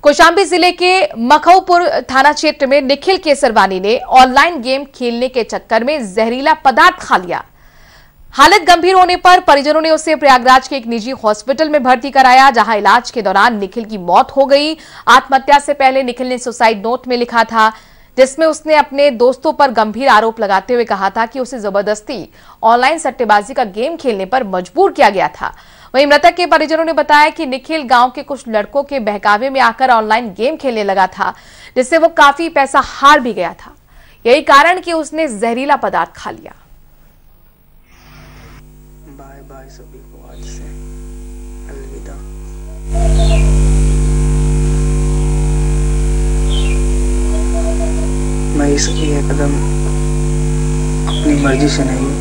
कौशाम्बी जिले के मखौपुर थाना क्षेत्र में निखिल केसरवानी ने ऑनलाइन गेम खेलने के चक्कर में जहरीला पदार्थ खा लिया। हालत गंभीर होने पर परिजनों ने उसे प्रयागराज के एक निजी हॉस्पिटल में भर्ती कराया, जहां इलाज के दौरान निखिल की मौत हो गई। आत्महत्या से पहले निखिल ने सुसाइड नोट में लिखा था, जिसमें उसने अपने दोस्तों पर गंभीर आरोप लगाते हुए कहा था कि उसे जबरदस्ती ऑनलाइन सट्टेबाजी का गेम खेलने पर मजबूर किया गया था। वहीं मृतक के परिजनों ने बताया कि निखिल गांव के कुछ लड़कों के बहकावे में आकर ऑनलाइन गेम खेलने लगा था, जिससे वो काफी पैसा हार भी गया था। यही कारण कि उसने जहरीला पदार्थ खा लिया। बाय बाय सभी को, आज से अलविदा। मैं ये कदम अपनी मर्जी से नहीं